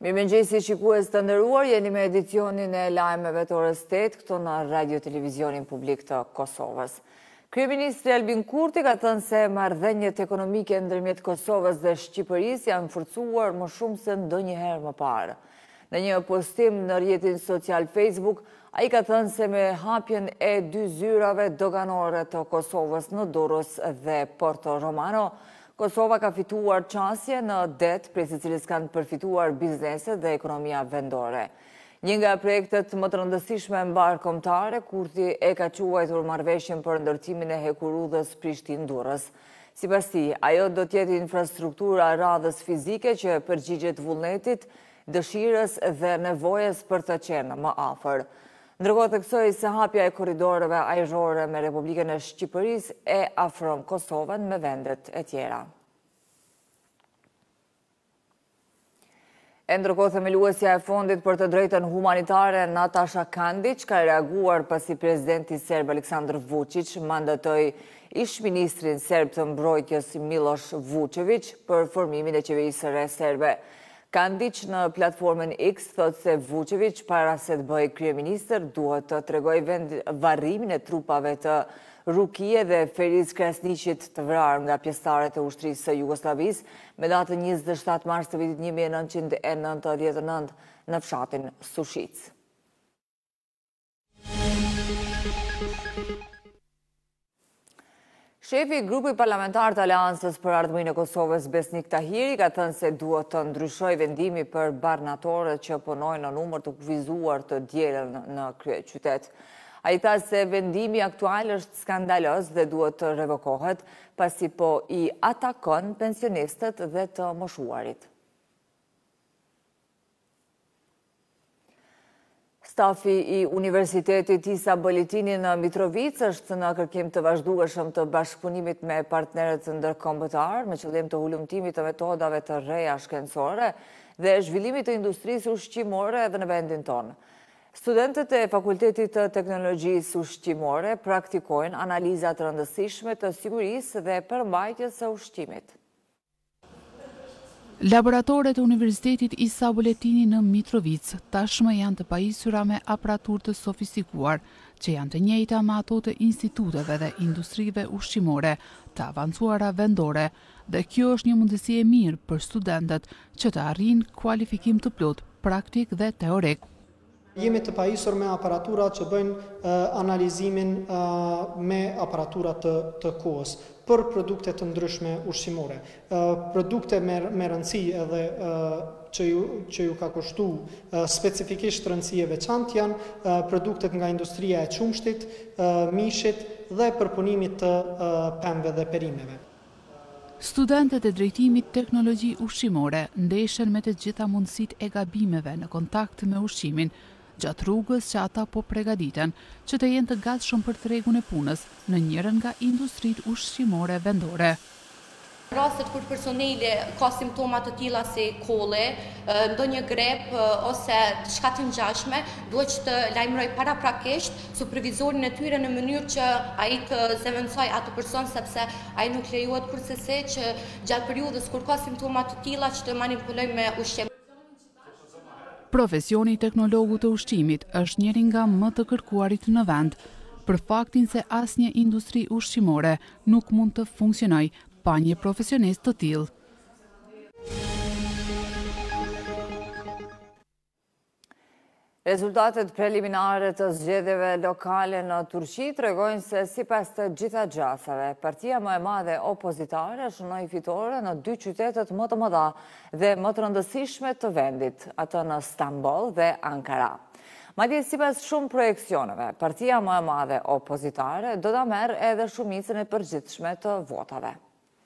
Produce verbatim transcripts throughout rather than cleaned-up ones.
Mirëmëngjesi shikues të nderuar, jeni me edicionin e lajmeve të orës tetë këtu në Radio Televizionin Publik të Kosovës. Kryeministri Albin Kurti ka thënë se marrëdhëniet ekonomike ndërmjet Kosovës dhe Shqipërisë janë forcuar më shumë se ndonjëherë më parë. Në një postim në rrjetin social Facebook, ai ka thënë se me hapjen e dy zyrave doganore të Kosovës në Durrës dhe Porto Romano, Kosova ka fituar qasje në det, prej së cilës kanë përfituar bizneset dhe ekonomia vendore. Një nga projektet më të rëndësishme mbarkombëtare, Kurti e ka quajtur marrëveshjen për ndërtimin e hekurudhës Prishtinë-Durrës. Sipas tij, ajo do të jetë infrastruktura radhës fizike që përgjigjet vullnetit, dëshirës dhe nevojës për të qenë më afër. Ndërkohë theksoi se hapja e korridoreve ajrore me Republikën e Shqipërisë e afron Kosovën me vendet e tjera. E ndërkohë themeluesja e Fondit për të drejtën humanitare Nataša Kandić ka reaguar pasi presidenti serb Aleksandar Vučić mandatoi ish-ministrin serb të mbrojtjes Miloš Vučević për formimin e qeverisë së re serbe. Kandić në platformën X thot se Vučević para se të bëjë kryeministër duhet të tregojë vend varrimin e trupave të Rukie dhe Feriz Krasniqit të vrarë nga pjesëtarët e ushtrisë së Jugosllavisë me datën njëzet e shtatë mars të vitit një mijë e nëntëqind e nëntëdhjetë e nëntë në fshatin Sushic. Shefi i grupit parlamentar të Aleancës për Ardhmërinë e Kosovës, Besnik Tahiri, ka thënë se duhet të ndryshojë vendimi për barnatorët që punojnë në numër të kufizuar të dielën në kryeqytet. Ai tha se vendimi aktual është skandaloz dhe duhet të revokohet, pasi po i atakon pensionistët dhe të moshuarit. Stafi i Universitetit Isa Boletini në Mitrovic është në kërkim të vazhdueshëm të bashkëpunimit me partnerët ndërkombëtar me qëllim të hulumtimit të metodave të reja shkencore dhe zhvillimit të industrisë ushqimore edhe në vendin tonë. Studentët e Fakultetit të Teknologjisë Ushqimore praktikojnë analizat rëndësishme të sigurisë dhe përmbajtjes së ushqimit. Laboratorët e Universitetit Isa Boletini në Mitrovic tashmë janë të pajisura me aparaturë të sofistikuar, që janë të njëjta me ato të instituteve dhe industrive ushqimore të avancuara vendore, dhe kjo është një mundësi e mirë për studentët që të arrijnë kualifikim të plot praktik dhe teorik. Jemi të pajisur me aparatura që bëjnë uh, analizimin uh, me aparatura të, të kohës për produkte të ndryshme ushqimore. Uh, produkte me, me rëndësi edhe uh, që, ju, që ju ka kushtu uh, specifikisht rëndësi e veçantë janë uh, produktet nga industria e qumshtit, uh, mishit dhe përpunimit të uh, pemëve dhe perimeve. Studentët e drejtimit teknologji ushqimore ndeshen me të gjitha mundësit e gabimeve në kontakt me ushqimin, gjatë rrugës që ata po pregaditen që të jenë të gatshëm për tregun e punës në njërin nga industritë ushqimore vendore. Në rastet kur personeli ka simptoma të tilla si kolle, ndonjë grep ose diçka të ngjashme, duhet të lajmëroj paraprakisht supervizorin e tyre në mënyrë që ai të zëvendësoj atë person, sepse ai nuk lejohet kurse që gjatë periudhës kur ka simptoma të tilla që të manipuloj me ushqim. Profesioni i teknologut të ushqimit është njëri nga më të kërkuarit në vend, për faktin se asnjë industri ushqimore nuk mund të funksionojë pa një profesionist të tillë. Rezultatet preliminare të zgjedhjeve lokale në Turqi tregojnë se sipas të gjitha gjasave, partia më e madhe opozitare shënoi fitore në dy qytetet më të mëdha dhe më të rëndësishme të vendit, atë në Stamboll dhe Ankara. Madje sipas shumë projeksioneve, partia më e madhe opozitare do ta merr edhe shumicën e përgjithshme të votave.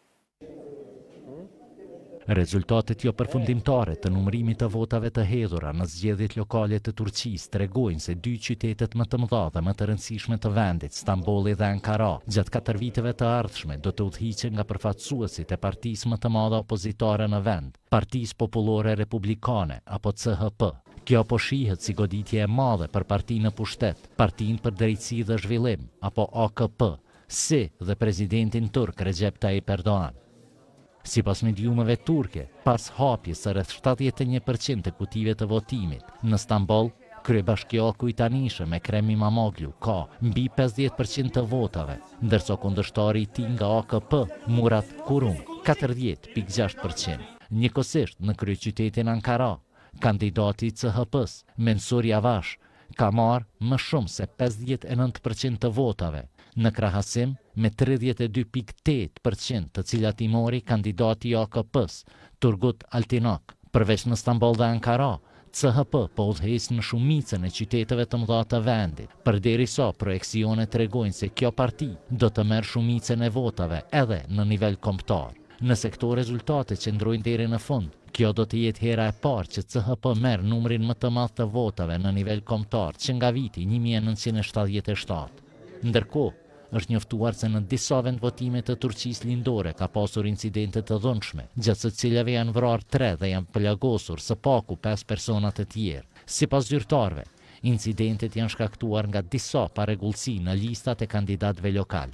Rezultatet jo përfundimtare të numërimit të votave të hedhura në zgjedhjet lokale të Turqisë tregojnë se dy qytetet më të mëdha dhe më të rëndësishme të vendit, Stambolli dhe Ankara, gjatë katër viteve të ardhshme do të udhëhiqen nga përfaqësuesit e partisë më të madhe opozitare në vend, Partisë Popullore Republikane apo C H P. Kjo po shihet si goditje e madhe për partinë në pushtet, Partinë për Drejtësi dhe Zhvillim apo A K P, si dhe presidentin turk Recep Tayyip Erdogan. Sipas mediumeve turke, pas hapjes së rreth shtatëdhjetë e një përqind të kutive të votimit, në Stamboll, kryebashkiaku i tanishëm Ekrem Imamoglu ka mbi pesëdhjetë përqind të votave, ndërsa kundërshtari i tij nga A K P, Murat Kurum, katërdhjetë pikë gjashtë përqind. Njëkohësisht në kryeqytetin Ankara, kandidati i C H P-s, Mensur Yavash, ka marrë më shumë se pesëdhjetë e nëntë përqind të votave, në krahasim me tridhjetë e dy pikë tetë përqind të cilat i mori kandidati i A K P-s, Turgut Altinok. Përveç në Stamboll dhe Ankara, C H P po udhëheq në shumicën e qyteteve të mëdha të vendit, përderisa projeksionet tregojnë se kjo parti do të merr shumicën e votave edhe në nivel kombëtar. Nëse këto rezultate qëndrojnë deri në fund, kjo do të jetë hera e parë që C H P merr numrin më të madh të votave në nivel kombëtar që nga viti një mijë e nëntëqind e shtatëdhjetë e shtatë. Ndërkohë, është njoftuar se në disa vendvotime të Turqisë lindore ka pasur incidente të dhunshme, gjatë së cilave janë vrarë tre dhe janë plagosur së paku pesë persona të tjerë. Sipas zyrtarëve, incidentet janë shkaktuar nga disa parregullsi në listat e kandidatëve lokal.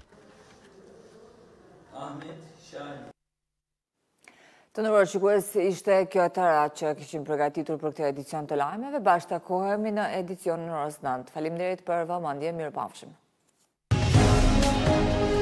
Të nderuar shikues, ishte kjo e tëra që kishim përgatitur për këtë edicion të lajmeve. Bashkë takohemi në edicionin orës nëntë. Faleminderit për vëmendje, mirupafshim.